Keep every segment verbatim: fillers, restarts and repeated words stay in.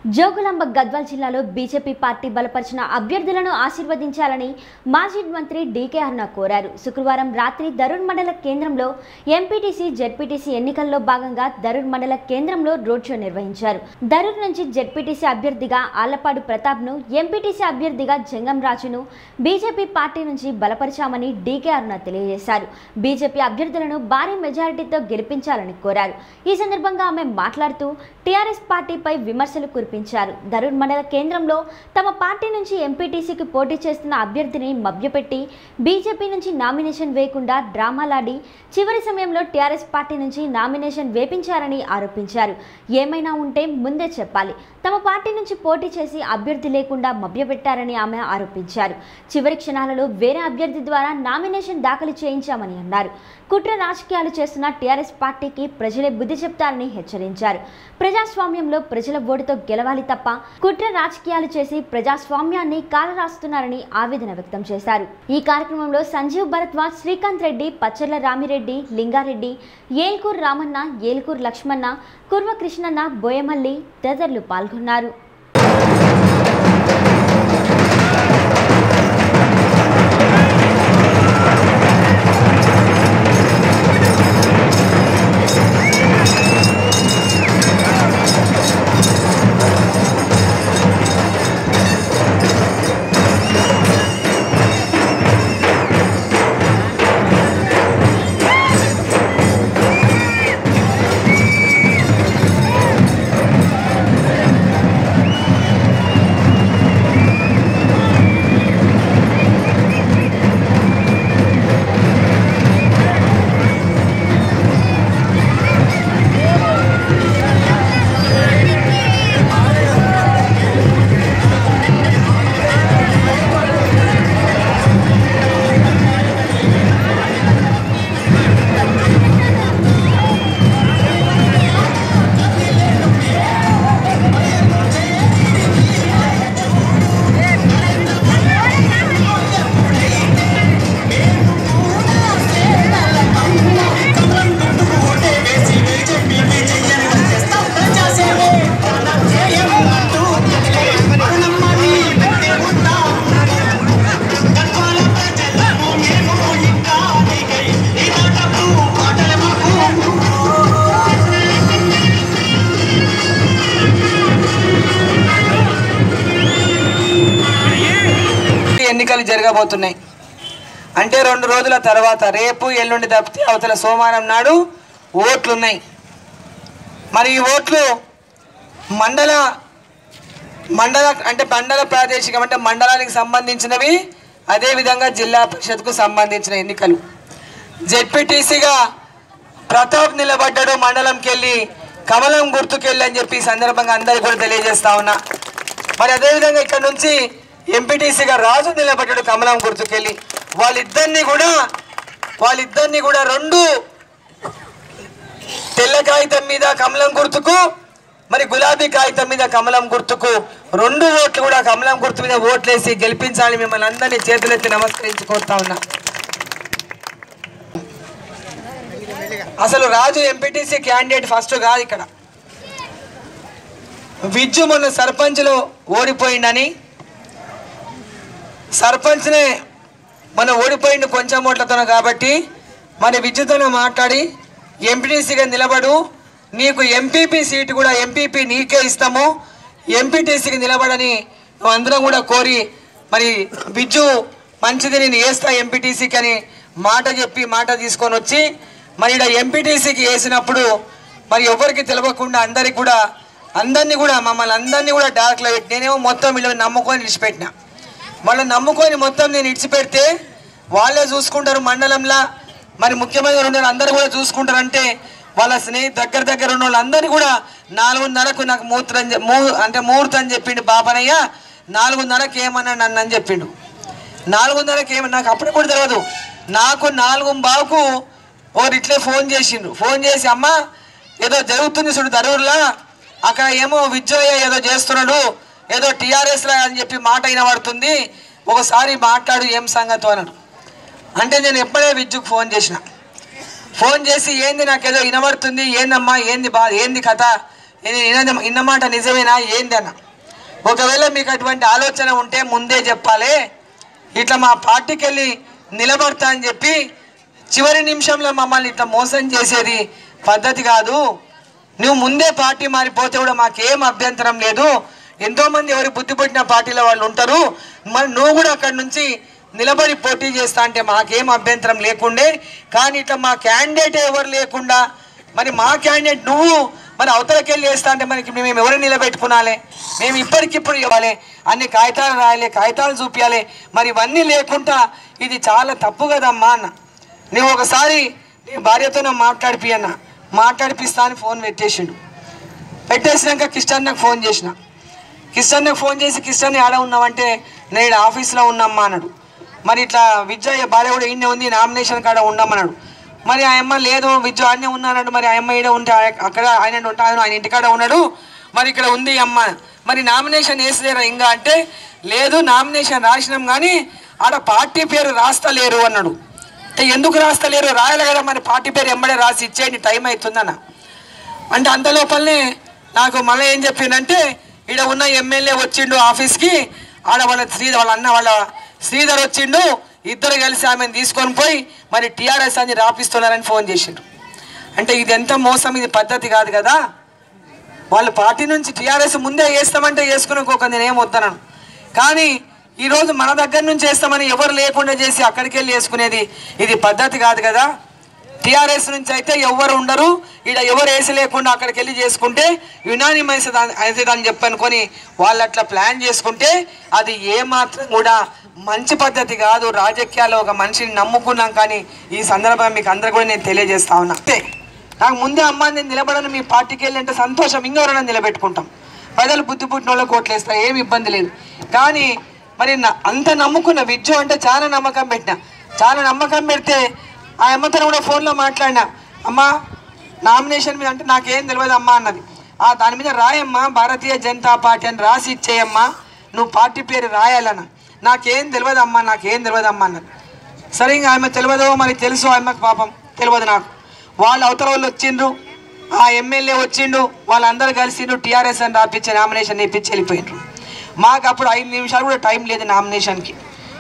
జోగులాంబ గద్వాల్ జిల్లాలో BJP party బలపరిచిన అభ్యర్థులను ఆశీర్వదించాలని మాజీ మంత్రి డీకే అరుణ కోరారు. శుక్రవారం రాత్రి దరూర్ మండల కేంద్రంలో ఎంపీటీసీ జెడ్పీటీసీ ఎన్నికల్లో భాగంగా దరూర్ మండల కేంద్రంలో రోడ్ షో నిర్వహించారు. దరూర్ నుంచి జెడ్పీటీసీ అభ్యర్థిగా ఆళ్లపాడు ప్రతాప్ను, ఎంపీటీసీ అభ్యర్థిగా జంగం రాజును బీజేపీ పార్టీ నుంచి బలపరిచామని డీకే అరుణ తెలియజేశారు. బీజేపీ అభ్యర్థులను భారీ మెజారిటీతో గెలిపించాలని కోరారు. ఈ సందర్భంగా ఆమె మాట్లాడుతూ టీఆర్ఎస్ పార్టీపై విమర్శలు కురిపించారు. దరూర్ మండల కేంద్రంలో తమ పార్టీ నుంచి ఎంపీటీసీకి పోటీ చేస్తున్న అభ్యర్థిని మభ్యపెట్టి బీజేపీ నుంచి నామినేషన్ వేయకుండా డ్రామాలాడి చివరి సమయంలో టీఆర్ఎస్ పార్టీ నుంచి నామినేషన్ వేపించారని ఆరోపించారు. ఏమైనా ఉంటే ముందే చెప్పాలి. తమ పార్టీ నుంచి పోటీ చేసి అభ్యర్థి లేకుండా మభ్యపెట్టారని ఆమె ఆరోపించారు. చివరి క్షణాలలో వేరే అభ్యర్థి ద్వారా నామినేషన్ దాఖలు చేయించామని అన్నారు. కుట్ర రాజకీయాలు చేస్తున్న టీఆర్ఎస్ పార్టీకి ప్రజలే బుద్ధి చెప్తారని హెచ్చరించారు. ప్రజాస్వామ్యంలో ప్రజల ఓటుతో గెలవాలి తప్ప కుట్ర రాజకీయాలు చేసి ప్రజాస్వామ్యాన్ని కాలరాస్తున్నారని ఆవేదన వ్యక్తం చేశారు. ఈ కార్యక్రమంలో సంజీవ్ భరద్వాజ్, శ్రీకాంత్ రెడ్డి, పచ్చర్ల రామిరెడ్డి, లింగారెడ్డి, ఏల్కూర్ రామన్న, ఏల్కూర్ లక్ష్మణ, కుర్వ కృష్ణన్న, బోయమల్లి తదితరులు పాల్గొన్నారు. ఎన్నికలు జరగబోతున్నాయి. అంటే రెండు రోజుల తర్వాత రేపు ఎల్లుండి తప్పితే అవతల సోమవారం నాడు ఓట్లున్నాయి. మరి ఈ ఓట్లు మండల మండల అంటే మండల ప్రాదేశికం అంటే మండలానికి సంబంధించినవి, అదేవిధంగా జిల్లా పరిషత్కు సంబంధించిన ఎన్నికలు. జెడ్పీటీసీగా ప్రతాప్ నిలబడ్డాడు మండలంకి వెళ్ళి, కమలం గుర్తుకెళ్ళి అని చెప్పి ఈ సందర్భంగా అందరికీ కూడా తెలియజేస్తా ఉన్నా. మరి అదేవిధంగా ఇక్కడ నుంచి ఎంపీటీసీగా రాజు నిలబడ్డాడు కమలం గుర్తుకెళ్ళి. వాళ్ళిద్దరిని కూడా వాళ్ళిద్దరిని కూడా రెండు తెల్ల కాగితం మీద కమలం గుర్తుకు, మరి గులాబీ కాగితం మీద కమలం గుర్తుకు రెండు ఓట్లు కూడా కమలం గుర్తు మీద ఓట్లేసి గెలిపించాలని మిమ్మల్ని అందరినీ చేతులెత్తి నమస్కరించి కోరుతా ఉన్నా. అసలు రాజు ఎంపీటీసీ క్యాండిడేట్ ఫస్ట్ కాదు. ఇక్కడ విజ్జు మొన్న సర్పంచ్లో ఓడిపోయిందని, సర్పంచ్నే మన ఓడిపోయింది కొంచెం ఓట్లతో కాబట్టి మన విద్యుత్తును మాట్లాడి ఎంపీటీసీగా నిలబడు, నీకు ఎంపీపీ సీటు కూడా ఎంపీపీ నీకే ఇస్తాము, ఎంపీటీసీకి నిలబడని అందరం కూడా కోరి మరి విజ్జు మంచిది నేను వేస్తా ఎంపీటీసీకి అని మాట చెప్పి మాట తీసుకొని వచ్చి మరి ఇక్కడ ఎంపీటీసీకి వేసినప్పుడు మరి ఎవరికి తెలియకుండా అందరికి కూడా అందరినీ కూడా మమ్మల్ని అందరినీ కూడా డార్క్లో పెట్టి నేనేమో మొత్తం వీళ్ళని నమ్ముకొని విడిచిపెట్టిన. మళ్ళీ నమ్ముకొని మొత్తం నేను ఇడిచిపెడితే వాళ్ళే చూసుకుంటారు మండలంలో, మరి ముఖ్యమంత్రి ఉన్నారు అందరూ కూడా చూసుకుంటారంటే వాళ్ళ స్నేహితు దగ్గర దగ్గర ఉన్న వాళ్ళందరినీ కూడా నాలుగున్నరకు నాకు మూత్రం మూ అంటే ముహూర్తం అని చెప్పిండు బాపనయ్య. నాలుగున్నరకు ఏమన్నా నన్ను అని చెప్పిండు. నాలుగున్నరకు ఏమన్నా నాకు అప్పుడు కూడా తెలియదు. నాకు నాలుగు బావుకు ఓరు ఇట్లే ఫోన్ చేసిండు. ఫోన్ చేసి అమ్మ ఏదో జరుగుతుంది చూడు దరూర్లా, అక్కడ ఏమో విజయ్ ఏదో చేస్తున్నాడు, ఏదో టీఆర్ఎస్లా అని చెప్పి మాట వినబడుతుంది, ఒకసారి మాట్లాడు ఏం సంగతి అన్నాడు. అంటే నేను ఎప్పుడే విద్యుకు ఫోన్ చేసిన. ఫోన్ చేసి ఏంది నాకేదో వినబడుతుంది, ఏందమ్మా ఏంది బా ఏంది కథ ఇన్నమాట నిజమేనా ఏందన్న? ఒకవేళ మీకు అటువంటి ఆలోచన ఉంటే ముందే చెప్పాలి. ఇట్లా మా పార్టీకి వెళ్ళి నిలబడతా అని చెప్పి చివరి నిమిషంలో మమ్మల్ని ఇట్లా మోసం చేసేది పద్ధతి కాదు. నువ్వు ముందే పార్టీ మారిపోతే కూడా మాకేం అభ్యంతరం లేదు. ఎంతోమంది ఎవరు బుద్ధి పుట్టిన పార్టీలో వాళ్ళు ఉంటారు. మరి నువ్వు కూడా అక్కడి నుంచి నిలబడి పోటీ చేస్తా అంటే మాకేం అభ్యంతరం లేకుండే. కానీ ఇట్లా మా క్యాండిడేట్ ఎవరు లేకుండా మరి మా క్యాండిడేట్ నువ్వు మరి అవతలకి వెళ్ళి వేస్తా అంటే మనకి మేము ఎవరిని నిలబెట్టుకునాలి? మేము ఇప్పటికిప్పుడు ఇవ్వాలి, అన్ని కాగితాలు రాయాలి, కాగితాలు చూపించాలి. మరి ఇవన్నీ లేకుండా ఇది చాలా తప్పు కదమ్మా అన్న. నువ్వు ఒకసారి నీ భార్యతో నా మాట్లాడిపి అన్న. మాట్లాడిపిస్తా అని ఫోన్ పెట్టేసిండు. పెట్టేసినాక కిషన్ నాకు ఫోన్ చేసిన. కిషన్ నాకు ఫోన్ చేసి కిషన్ ఆడ ఉన్నామంటే నేను ఆఫీస్లో ఉన్నామ్మా అన్నాడు. మరి ఇట్లా విద్య భార్య కూడా ఈయనే ఉంది, నామినేషన్ కాడ ఉండమన్నాడు. మరి ఆ అమ్మ లేదు విద్య ఆడనే ఉన్నాడు. మరి ఆ అమ్మ ఈడ ఉంటే అక్కడ ఆయన ఉంటాను, ఆయన ఇంటికాడ ఉన్నాడు. మరి ఇక్కడ ఉంది అమ్మ, మరి నామినేషన్ వేసలేరా ఇంకా అంటే లేదు నామినేషన్ రాసినాం కానీ ఆడ పార్టీ పేరు రాస్తలేరు అన్నాడు. అంటే ఎందుకు రాస్తలేరు? రాయాలి కదా, మరి పార్టీ పేరు ఎంబడే రాసి ఇచ్చేయండి, టైం అవుతుందన్న. అంటే అంత లోపలనే నాకు మళ్ళీ ఏం చెప్పిందంటే ఇక్కడ ఉన్న ఎమ్మెల్యే వచ్చిండు ఆఫీస్కి, ఆడ వాళ్ళ శ్రీధర్ వాళ్ళ అన్న వాళ్ళ శ్రీధర్ వచ్చిండు, ఇద్దరు కలిసి ఆమెను తీసుకొని పోయి మరి టీఆర్ఎస్ అని రాపిస్తున్నారని ఫోన్ చేసిండు. అంటే ఇది ఎంత మోసం, ఇది పద్ధతి కాదు కదా. వాళ్ళు పార్టీ నుంచి టీఆర్ఎస్ ముందే వేస్తామంటే వేసుకునేకోక నేనేం వద్దనను. కానీ ఈరోజు మన దగ్గర నుంచి వేస్తామని ఎవరు లేకుండా చేసి అక్కడికి వెళ్ళి వేసుకునేది ఇది పద్ధతి కాదు కదా. టీఆర్ఎస్ నుంచి అయితే ఎవరు ఉండరు, ఇక్కడ ఎవరు వేసి లేకుండా అక్కడికి వెళ్ళి చేసుకుంటే యునానిమస్ అవుతుందని చెప్పనుకొని వాళ్ళు అట్లా ప్లాన్ చేసుకుంటే అది ఏమాత్రం కూడా మంచి పద్ధతి కాదు. రాజకీయాల్లో ఒక మనిషిని నమ్ముకున్నాం. కానీ ఈ సందర్భంగా మీకు అందరు కూడా నేను తెలియజేస్తా ఉన్నా. అంతే, నాకు ముందే అమ్మ నేను నిలబడను మీ పార్టీకి వెళ్ళి అంటే సంతోషం, ఇంకెవరైనా నిలబెట్టుకుంటాం. ప్రజలు బుద్ధి పుట్టిన వాళ్ళకి ఓట్లేస్తారు, ఏమి ఇబ్బంది లేదు. కానీ మరి అంత నమ్ముకున్న విద్య అంటే చాలా నమ్మకం పెట్టిన. చాలా నమ్మకం పెడితే ఆ అమ్మతో కూడా ఫోన్లో మాట్లాడినా, అమ్మ నామినేషన్ మీద అంటే నాకేం తెలియదు అమ్మ అన్నది. ఆ దాని మీద రాయమ్మా భారతీయ జనతా పార్టీ అని రాసి ఇచ్చేయమ్మా, నువ్వు పార్టీ పేరు రాయాలన్న. నాకేం తెలియదు అమ్మ, నాకేం తెలియదు అమ్మ అన్నది. సరే ఇంకా ఆమె తెలియదో మరి తెలుసు, ఆమెకు పాపం తెలియదు. నాకు వాళ్ళు అవతల వాళ్ళు వచ్చిండ్రు, ఆ ఎమ్మెల్యే వచ్చిండు, వాళ్ళందరూ కలిసిండ్రు, టీఆర్ఎస్ అని రాపించి నామినేషన్ ఇప్పించి వెళ్ళిపోయిండ్రు. మాకు అప్పుడు ఐదు నిమిషాలు కూడా టైం లేదు నామినేషన్కి.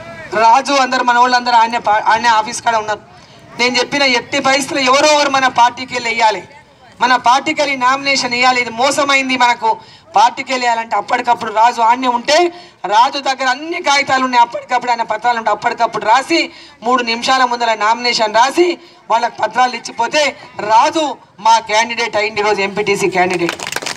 రాజు అందరు మన వాళ్ళు అందరూ ఆయన ఆయన ఆఫీస్ కాడ ఉన్నారు. నేను చెప్పిన ఎట్టి పరిస్థితులు ఎవరో ఎవరు మన పార్టీకి వెళ్ళి వేయాలి, మన పార్టీకి వెళ్ళి నామినేషన్ వేయాలి. ఇది మోసమైంది, మనకు పార్టీకి వెళ్ళాలంటే అప్పటికప్పుడు రాజు ఆన్నే ఉంటే రాజు దగ్గర అన్ని కాగితాలు ఉన్నాయి, అప్పటికప్పుడు ఆయన పత్రాలు ఉంటే అప్పటికప్పుడు రాసి మూడు నిమిషాల ముందర నామినేషన్ రాసి వాళ్ళకి పత్రాలు ఇచ్చిపోతే రాజు మా క్యాండిడేట్ అయింది ఈరోజు ఎంపీటీసీ క్యాండిడేట్.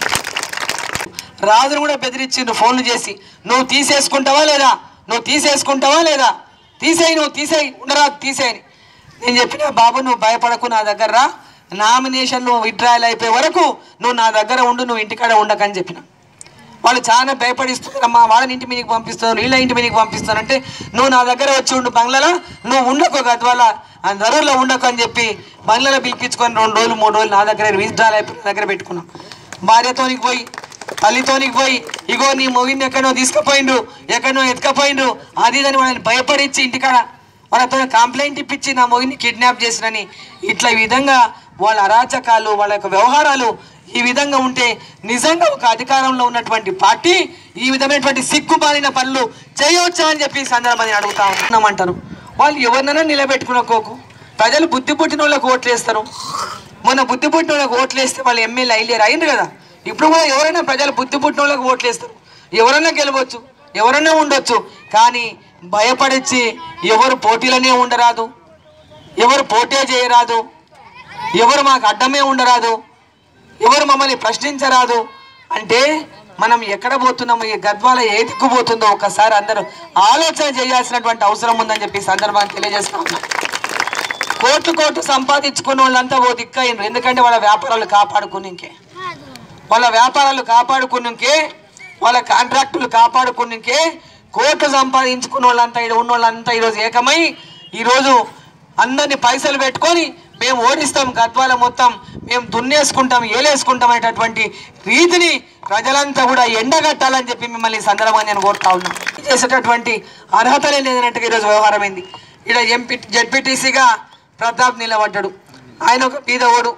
రాజును కూడా బెదిరించిండ్రు ఫోన్లు చేసి, నువ్వు తీసేసుకుంటావా లేదా, నువ్వు తీసేసుకుంటావా లేదా, తీసేయి నువ్వు తీసేయి, ఉండరాదు తీసేయని. నేను చెప్పిన బాబు నువ్వు భయపడకు, నా దగ్గర రా, నామినేషన్ నువ్వు విత్డ్రాయల్ అయిపోయే వరకు నువ్వు నా దగ్గర ఉండు, నువ్వు ఇంటికాడ ఉండకని చెప్పిన. వాళ్ళు చాలా భయపడిస్తున్నారమ్మా, వాళ్ళని ఇంటి మీదకి పంపిస్తున్నారు, వీళ్ళ ఇంటి మీదకి పంపిస్తానంటే నువ్వు నా దగ్గర వచ్చి ఉండు బంగ్లాలో, నువ్వు ఉండకు గద్వాల ధరలో ఉండకు అని చెప్పి బంగ్లాలో పిలిపించుకొని రెండు రోజులు మూడు రోజులు నా దగ్గర విత్డ్రాయల్ అయిపోయి నా దగ్గర పెట్టుకున్నాం. భార్యతోనికి పోయి తల్లితోనికి పోయి ఇగో నీ మొగిన్ని ఎక్కడో తీసుకుపోయిండ్రు, ఎక్కడో ఎత్తుకపోయిండ్రు అది అని వాళ్ళని భయపడిచ్చి ఇంటికాడ వాళ్ళతో కంప్లైంట్ ఇప్పించి నా మొగిన్ని కిడ్నాప్ చేసినని ఇట్లా ఈ విధంగా వాళ్ళ అరాచకాలు వాళ్ళ యొక్క వ్యవహారాలు ఈ విధంగా ఉంటే నిజంగా ఒక అధికారంలో ఉన్నటువంటి పార్టీ ఈ విధమైనటువంటి సిగ్గుమాలిన పనులు చేయవచ్చా అని చెప్పి సందర్భాన్ని అడుగుతా ఉన్నామంటారు. వాళ్ళు ఎవరినైనా నిలబెట్టుకున్నకోకు, ప్రజలు బుద్ధి పుట్టిన వాళ్ళకి ఓట్లు వేస్తారు. మొన్న బుద్ధి పుట్టిన వాళ్ళకి ఓట్లు వేస్తే వాళ్ళు ఎమ్మెల్యే అయ్యారు అయింది కదా. ఇప్పుడు కూడా ఎవరైనా ప్రజలు బుద్ధి పుట్టిన వాళ్ళకి ఓట్లు వేస్తారు, ఎవరైనా గెలవచ్చు, ఎవరైనా ఉండొచ్చు. కానీ భయపడిచ్చి ఎవరు పోటీలనే ఉండరాదు, ఎవరు పోటీ చేయరాదు, ఎవరు మాకు అడ్డమే ఉండరాదు, ఎవరు మమ్మల్ని ప్రశ్నించరాదు అంటే మనం ఎక్కడ పోతున్నామో, ఈ గద్వాల ఏ దిక్కుపోతుందో ఒకసారి అందరూ ఆలోచన చేయాల్సినటువంటి అవసరం ఉందని చెప్పి సందర్భాన్ని తెలియజేస్తా ఉన్నా. కోట్లు కోట్లు సంపాదించుకున్న వాళ్ళంతా ఓ దిక్కయ్యారు, ఎందుకంటే వాళ్ళ వ్యాపారాలు కాపాడుకునికే వాళ్ళ వ్యాపారాలు కాపాడుకునికే వాళ్ళ కాంట్రాక్టులు కాపాడుకునికే కోట్లు సంపాదించుకున్న వాళ్ళంతా ఇక్కడ ఉన్న వాళ్ళంతా ఈరోజు ఏకమై ఈరోజు అందరినీ పైసలు పెట్టుకొని మేము ఓడిస్తాం, గద్వాల మొత్తం మేము దున్నేసుకుంటాం, ఏలేసుకుంటాం అనేటటువంటి రీతిని ప్రజలంతా కూడా ఎండగట్టాలని చెప్పి మిమ్మల్ని సందర్భంగా నేను కోరుతా ఉన్నా. చేసేటటువంటి అర్హతలే లేదన్నట్టుగా ఈరోజు వ్యవహారం అయింది. ఇక్కడ ఎంపీ జెడ్పీటీసీగా ప్రతాప్ నిలబడ్డాడు. ఆయన ఒక బీదవాడు,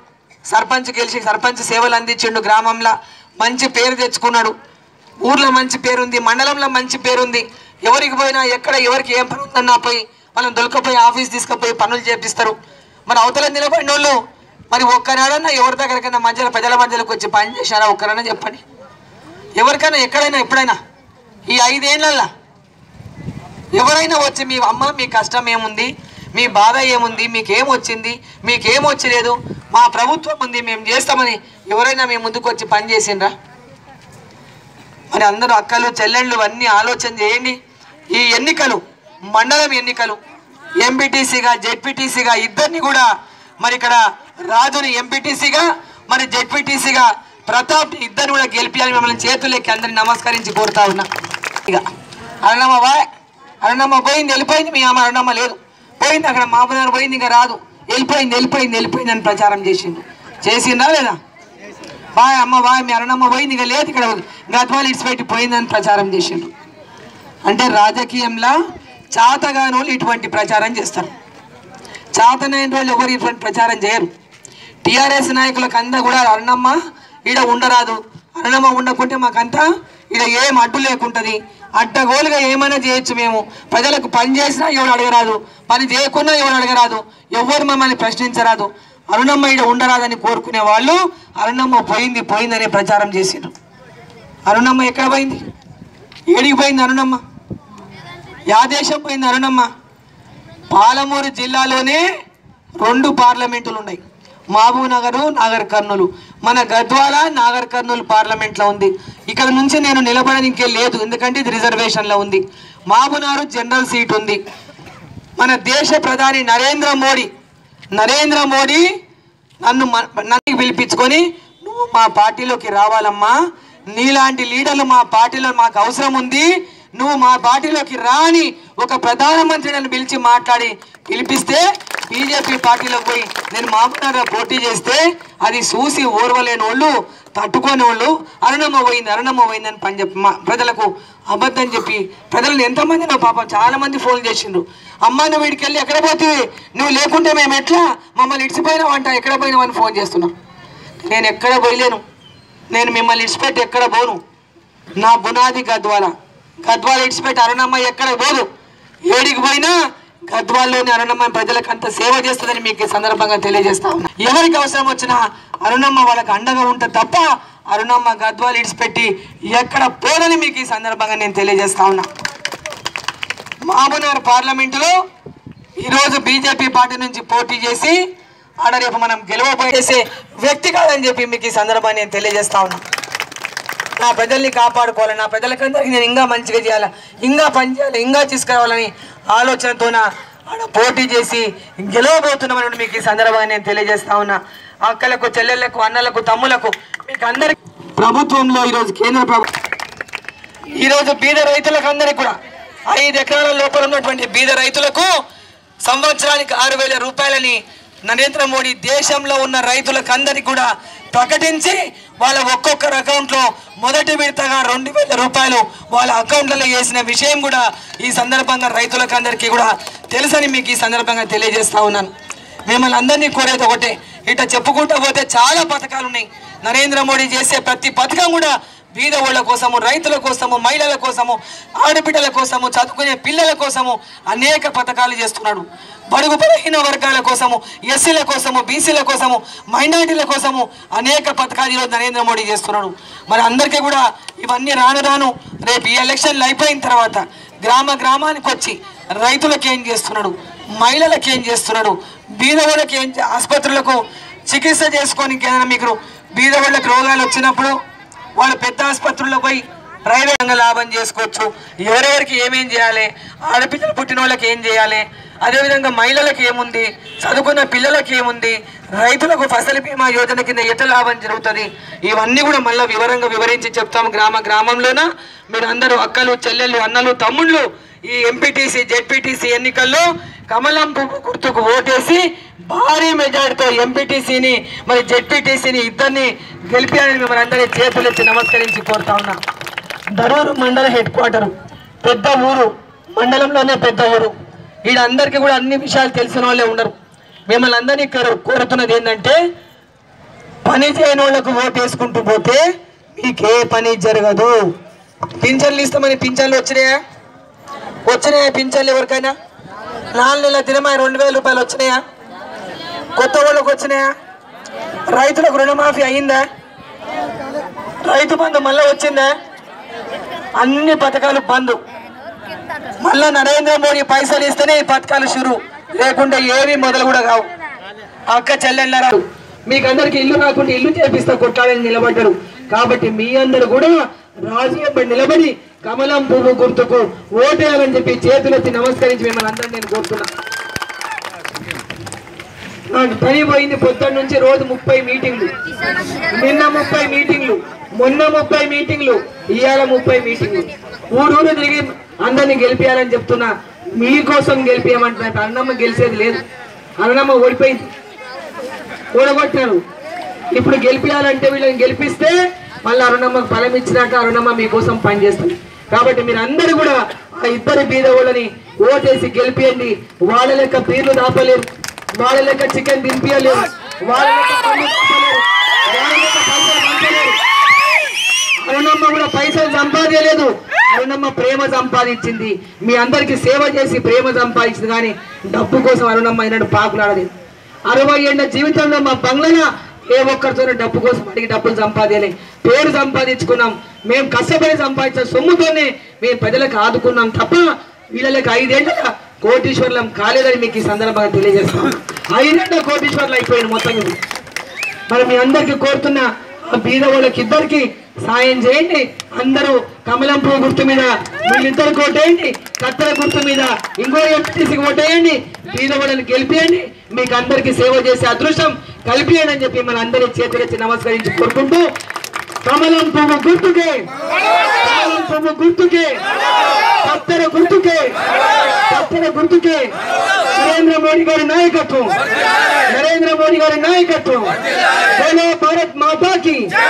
సర్పంచ్ గెలిచి సర్పంచ్ సేవలు అందించిండు, గ్రామంలో మంచి పేరు తెచ్చుకున్నాడు, ఊర్లో మంచి పేరుంది, మండలంలో మంచి పేరుంది. ఎవరికి పోయినా ఎక్కడ ఎవరికి ఏం పని ఉందన్నా పోయి మనం దొరకపోయి ఆఫీస్ తీసుకుపోయి పనులు చేపిస్తారు. మరి అవతల నిలబడిన వాళ్ళు మరి ఒక్కనాడన్నా ఎవరి దగ్గరకైనా మధ్యలో ప్రజల మధ్యలోకి వచ్చి పని చేశారా? ఒక్కరన్నా చెప్పండి. ఎవరికైనా ఎక్కడైనా ఎప్పుడైనా ఈ ఐదేళ్లల్లో ఎవరైనా వచ్చి మీ అమ్మ మీ కష్టం ఏముంది, మీ బాధ ఏముంది, మీకేం వచ్చింది, మీకేం వచ్చలేదు, మా ప్రభుత్వం ఉంది మేము చేస్తామని ఎవరైనా మీ ముందుకు వచ్చి పని చేసిండ్రా? మరి అందరూ అక్కలు చెల్లెళ్ళు అన్నీ ఆలోచన చేయండి. ఈ ఎన్నికలు మండలం ఎన్నికలు ఎంపీటీసీగా జెడ్పీటీసీగా ఇద్దరిని కూడా మరి ఇక్కడ రాజుని ఎంపీటీసీగా మరి జెడ్పీటీసీగా ప్రతాప్ ఇద్దరు కూడా గెలిపించాలని మిమ్మల్ని చేతులెక్కి అందరిని నమస్కరించి కోరుతా ఉన్నా. ఇక అరుణమ్మ బాయ్ అరుణమ్మ పోయింది వెళ్ళిపోయింది, మీ అమ్మ అరుణమ్మ లేదు పోయింది, అక్కడ మామూలు పోయింది ఇంకా రాదు, వెళ్ళిపోయింది వెళ్ళిపోయింది వెళ్ళిపోయింది అని ప్రచారం చేసిండు. చేసిందా లేదా? బాయ్ అమ్మ బాయ్ మీ అరుణమ్మ పోయింది ఇక లేదు, ఇక్కడ గద్వాలు ఇడిచిపెట్టి పోయిందని ప్రచారం చేసిండు. అంటే రాజకీయంలో చాతగాని వాళ్ళు ఇటువంటి ప్రచారం చేస్తారు, చాతనైన వాళ్ళు ఎవరు ఇటువంటి ప్రచారం చేయరు. టీఆర్ఎస్ నాయకులకు అంతా కూడా అరుణమ్మ ఈడ ఉండరాదు, అరుణమ్మ ఉండకుంటే మాకంతా ఈడ ఏం అడ్డు లేకుంటుంది, అడ్డగోలుగా ఏమైనా చేయొచ్చు, మేము ప్రజలకు పని చేసినా ఎవరు అడగరాదు, పని చేయకున్నా ఎవరు అడగరాదు, ఎవరు మమ్మల్ని ప్రశ్నించరాదు, అరుణమ్మ ఈడ ఉండరాదని కోరుకునే వాళ్ళు అరుణమ్మ పోయింది పోయిందనే ప్రచారం చేసిండ్రు. అరుణమ్మ ఎక్కడ పోయింది? ఏడికి పోయింది అరుణమ్మ? యా దేశం పోయింది అరుణమ్మ? పాలమూరు జిల్లాలోనే రెండు పార్లమెంటులు ఉన్నాయి, మహబూబ్ నగరు నాగర్ కర్నూలు. మన గద్వాల నాగర్ కర్నూలు పార్లమెంట్లో ఉంది. ఇక్కడ నుంచి నేను నిలబడనికే లేదు, ఎందుకంటే ఇది రిజర్వేషన్లో ఉంది. మహబూబ్ నగర్ జనరల్ సీట్ ఉంది. మన దేశ ప్రధాని నరేంద్ర మోడీ నరేంద్ర మోడీ నన్ను నన్ను పిలిపించుకొని నువ్వు మా పార్టీలోకి రావాలమ్మా, నీలాంటి లీడర్లు మా పార్టీలో మాకు అవసరం ఉంది, నువ్వు మా పార్టీలోకి రాని ఒక ప్రధానమంత్రి నన్ను పిలిచి మాట్లాడి పిలిపిస్తే బీజేపీ పార్టీలోకి పోయి నేను మామూలుగా పోటీ చేస్తే అది చూసి ఓర్వలేని వాళ్ళు తట్టుకోని వాళ్ళు అరుణమ్మ పోయింది అరుణమ్మ పోయిందని పని చెప్పి మా ప్రజలకు అబద్ధం చెప్పి ప్రజలను ఎంతమంది నా పాపం చాలా మంది ఫోన్ చేసిండ్రు. అమ్మ నువ్వు వీడికి వెళ్ళి ఎక్కడ పోతుంది, నువ్వు లేకుంటే మేము ఎట్లా మమ్మల్ని ఇడిచిపోయినావు అంట, ఎక్కడ పోయినావు అని ఫోన్ చేస్తున్నాం. నేను ఎక్కడ పోయలేను, నేను మిమ్మల్ని ఇడిచిపెట్టి ఎక్కడ పోను, నా బునాది గద్వాల, గద్వాల ఇడిచిపెట్టి అరుణమ్మ ఎక్కడ పోదు, ఏడికి పోయినా గద్వాల్లోని అరుణమ్మ ప్రజలకు అంత సేవ చేస్తుందని మీకు ఈ సందర్భంగా తెలియజేస్తా ఉన్నా. ఎవరికి అవసరం వచ్చినా అరుణమ్మ వాళ్ళకి అండగా ఉంటుంది తప్ప అరుణమ్మ గద్వాలు ఇడిచిపెట్టి ఎక్కడ పోదని మీకు ఈ సందర్భంగా నేను తెలియజేస్తా ఉన్నా. మహబూబ్నగర్ పార్లమెంటులో ఈరోజు బీజేపీ పార్టీ నుంచి పోటీ చేసి ఆడ రేపు మనం గెలవబోయేసే వ్యక్తి కాదని చెప్పి మీకు ఈ సందర్భాన్ని నేను తెలియజేస్తా ఉన్నా. నా ప్రజల్ని కాపాడుకోవాలి, నా ప్రజలకందరికీ నేను ఇంకా మంచిగా చేయాలి, ఇంకా పని చేయాలి, ఇంకా తీసుకురావాలని ఆలోచనతో ఆడ పోటీ చేసి గెలవబోతున్నామని మీకు ఈ సందర్భంగా నేను తెలియజేస్తా ఉన్నా. అక్కలకు చెల్లెళ్లకు అన్నలకు తమ్ములకు మీకు అందరికి ప్రభుత్వంలో ఈరోజు కేంద్ర ప్రభుత్వం ఈరోజు బీద రైతులకు అందరికీ కూడా ఐదు ఎకరాల లోపల ఉన్నటువంటి బీద రైతులకు సంవత్సరానికి ఆరు వేల రూపాయలని నరేంద్ర మోడీ దేశంలో ఉన్న రైతులకు అందరికీ కూడా ప్రకటించి వాళ్ళ ఒక్కొక్కరు అకౌంట్లో మొదటి విడతగా రెండు వేల రూపాయలు వాళ్ళ అకౌంట్లలో వేసిన విషయం కూడా ఈ సందర్భంగా రైతులకు అందరికీ కూడా తెలుసని మీకు ఈ సందర్భంగా తెలియజేస్తా ఉన్నాను. మిమ్మల్ని అందరినీ కోరేది ఒకటే, ఇట చెప్పుకుంటూ పోతే చాలా పథకాలు ఉన్నాయి. నరేంద్ర మోడీ చేసే ప్రతి పథకం కూడా బీద వాళ్ళ కోసము, రైతుల కోసము, మహిళల కోసము, ఆడబిడ్డల కోసము, చదువుకునే పిల్లల కోసము అనేక పథకాలు చేస్తున్నాడు. బడుగు బలహీన వర్గాల కోసము, ఎస్సీల కోసము, బీసీల కోసము, మైనారిటీల కోసము అనేక పథకాలు ఈరోజు నరేంద్ర మోడీ చేస్తున్నాడు. మరి అందరికీ కూడా ఇవన్నీ రాను రాను రేపు ఈ ఎలక్షన్లు అయిపోయిన తర్వాత గ్రామ గ్రామానికి వచ్చి రైతులకు ఏం చేస్తున్నాడు, మహిళలకు ఏం చేస్తున్నాడు, బీదవాళ్ళకి ఏం ఆసుపత్రులకు చికిత్స చేసుకోనికి ఏదైనా మీకు బీదవాళ్ళకి రోగాలు వచ్చినప్పుడు వాళ్ళు పెద్ద ఆసుపత్రుల్లో పోయి ప్రైవేట్ రంగ లాభం చేసుకోవచ్చు. ఎవరెవరికి ఏమేం చేయాలి, ఆడపిల్లలు పుట్టిన వాళ్ళకి ఏం చేయాలి, అదేవిధంగా మహిళలకు ఏముంది, చదువుకున్న పిల్లలకి ఏముంది, రైతులకు ఫసల్ బీమా యోజన కింద ఎట్లా లాభం జరుగుతుంది, ఇవన్నీ కూడా మళ్ళీ వివరంగా వివరించి చెప్తాము. గ్రామ గ్రామంలోన మీరు అందరూ అక్కలు చెల్లెళ్ళు అన్నలు తమ్ముళ్ళు ఈ ఎంపీటీసీ జెడ్పీటీసీ ఎన్నికల్లో కమలం పువ్వు గుర్తుకు ఓటేసి భారీ మెజార్టీతో ఎంపీటీసీని మరి జెడ్పీటీసీని ఇద్దరిని గెలిపారని మిమ్మల్ని అందరినీ చేతులెత్తి నమస్కరించి కోరుతా ఉన్నా. దరూరు మండల హెడ్ క్వార్టరు, పెద్ద ఊరు, మండలంలోనే పెద్ద ఊరు. వీళ్ళందరికీ కూడా అన్ని విషయాలు తెలిసిన వాళ్ళే ఉండరు. మిమ్మల్ని అందరినీ కోరుతున్నది ఏంటంటే పని చేయని వాళ్ళకు ఓటు వేసుకుంటూ పోతే మీకే పని జరగదు. పింఛన్లు ఇస్తామని పింఛన్లు వచ్చినాయా? వచ్చినాయా పింఛన్లు ఎవరికైనా? నాలుగు నెలల దినమా రెండు వేల రూపాయలు వచ్చినాయా? కొత్త వాళ్ళకు వచ్చినాయా? రైతులకు రుణమాఫీ అయిందా? రైతు బంధు మళ్ళీ వచ్చిందా? అన్ని పథకాలు బంద్. మళ్ళా నరేంద్ర మోడీ పైసలు ఇస్తేనే ఈ పథకాలు షురు, లేకుంటే ఏవి మొదలు కూడా కావు. అక్క చెల్లెళ్ళరా, మీకు అందరికి ఇల్లు కాకుండా ఇల్లు చేపిస్తా కొట్టాలని నిలబడ్డారు. కాబట్టి మీ అందరు కూడా రాజీపై నిలబడి కమలం పువ్వు గుర్తుకు ఓటేయాలని చెప్పి చేతులెత్తి నమస్కరించి మిమ్మల్ని అందరూ నేను కోరుతున్నా. నాకు పని పోయింది పొద్దున్న నుంచి, రోజు ముప్పై మీటింగ్లు, నిన్న ముప్పై మీటింగ్లు, మొన్న ముప్పై మీటింగ్లు, ఇవాళ ముప్పై మీటింగ్లు, ఊరూరు తిరిగి అందరినీ గెలిపియాలని చెప్తున్నా. మీకోసం గెలిపియమంటున్నారు. అన్నమ్మ గెలిచేది లేదు, అన్నమ్మ ఓడిపోయింది, ఓడగొట్టారు. ఇప్పుడు గెలిపియాలంటే వీళ్ళని గెలిపిస్తే మళ్ళీ అరుణమ్మకు ఫలం ఇచ్చినాక అరుణమ్మ మీకోసం పనిచేస్తుంది. కాబట్టి మీరు అందరూ కూడా ఆ ఇద్దరు బీద వాళ్ళని ఓటేసి గెలిపియండి. వాళ్ళ లెక్క పీర్లు దాపలేరు, వాళ్ళ లెక్క చికెన్ దింపియలేరు, వాళ్ళ లెక్క పళ్ళు దాపలేరు, వాళ్ళ లెక్క పైసలు పంపలేరు. అరుణమ్మ కూడా పైసలు సంపాదించలేదు, అరుణమ్మ ప్రేమ సంపాదించింది. మీ అందరికి సేవ చేసి ప్రేమ సంపాదించింది, కానీ డబ్బు కోసం అరుణమ్మ అయినట్టు పాకులాడలేదు. అరవై ఏళ్ళ జీవితంలో మా బంగ్లా ఏ ఒక్కరితోనే డబ్బు కోసం అడిగి డబ్బులు సంపాదించలే. పేరు సంపాదించుకున్నాం, మేము కష్టపడి సంపాదించిన సొమ్ముతోనే మేము ప్రజలకు ఆదుకున్నాం తప్ప వీళ్ళకి ఐదేళ్ళ కోటీశ్వర్లం కాలేదని మీకు ఈ సందర్భంగా తెలియజేస్తాం. ఐదేళ్ళ కోటీశ్వర్లు అయిపోయింది మొత్తం. మరి మీ అందరికీ కోరుతున్న ఆ బీద వాళ్ళకి ఇద్దరికి సాయం చేయండి. అందరూ కమలం పువ్వు గుర్తు మీద వీళ్ళిద్దరికి ఓటేయండి, కత్తెర గుర్తు మీద ఇంకో ఎంపీటీసీకి ఓటేయండి, బీద వాళ్ళని గెలిపియండి. మీకు అందరికి సేవ చేసే అదృష్టం కలిపియండి అని చెప్పి మన అందరి చేతులెత్తి నమస్కరించి కోరుకుంటూ, కమలం పువ్వు గుర్తుకే, కమలం పువ్వు గుర్తుకే, కత్తెర గుర్తుకే, కత్తెర గుర్తుకే నరేంద్ర మోడీ గారి నాయకత్వం, నరేంద్ర మోడీ గారి నాయకత్వం. బోలో భారత్ మాతాకి.